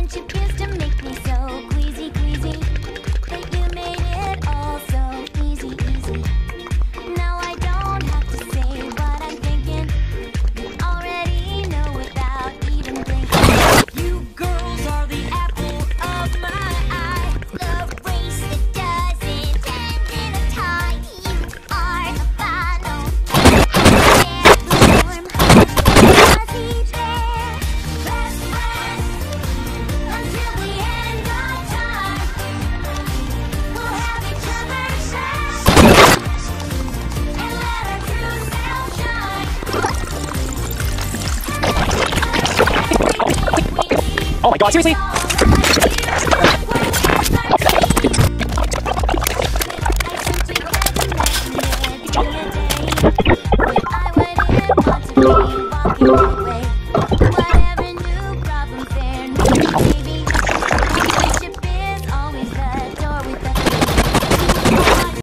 bunch of pills to make me so queasy, queasy. But you made it all so easy, easy. Now I don't have to say what I'm thinking. You already know without even blinking. You girls are the apple of my eye. The race that doesn't end in a tie. You are the final form. Fuzzy bear, best friends until the end of time. We'll have each other's back and let our true self shine. Oh my god, seriously?